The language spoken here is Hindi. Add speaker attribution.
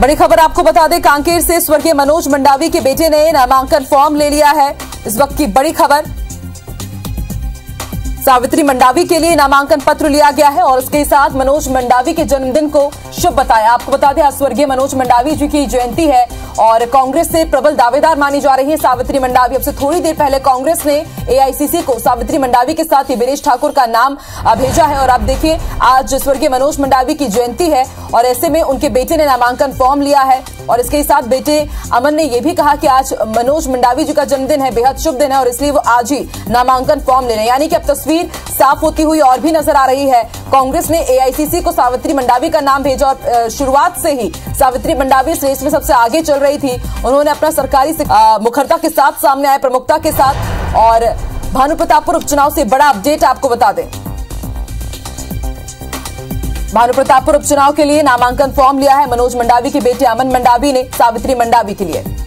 Speaker 1: बड़ी खबर आपको बता दें, कांकेर से स्वर्गीय मनोज मंडावी के बेटे ने नामांकन फॉर्म ले लिया है। इस वक्त की बड़ी खबर, सावित्री मंडावी के लिए नामांकन पत्र लिया गया है और इसके साथ मनोज मंडावी के जन्मदिन को शुभ बताया। आपको बता दें, आज स्वर्गीय मनोज मंडावी जी की जयंती है और कांग्रेस से प्रबल दावेदार मानी जा रही है सावित्री मंडावी। अब से थोड़ी देर पहले कांग्रेस ने एआईसीसी को सावित्री मंडावी के साथ दिनेश ठाकुर का नाम भेजा है और आप देखिए, आज स्वर्गीय मनोज मंडावी की जयंती है और ऐसे में उनके बेटे ने नामांकन फॉर्म लिया है और इसके साथ बेटे अमन ने यह भी कहा कि आज मनोज मंडावी जी का जन्मदिन है, बेहद शुभ दिन है और इसलिए वो आज ही नामांकन फॉर्म ले रहे हैं। यानी कि अब तस्वीर साफ होती हुई और भी नजर आ रही है। कांग्रेस ने एआईसीसी को सावित्री मंडावी का नाम भेजा और शुरुआत से ही सावित्री मंडावी इस रेस में सबसे आगे चल रही थी। उन्होंने अपना सरकारी मुखरता के साथ सामने आए, प्रमुखता के साथ। और भानुप्रतापपुर उपचुनाव से बड़ा अपडेट आपको बता दें, भानुप्रतापपुर उपचुनाव के लिए नामांकन फॉर्म लिया है मनोज मंडावी के बेटे अमन मंडावी ने सावित्री मंडावी के लिए।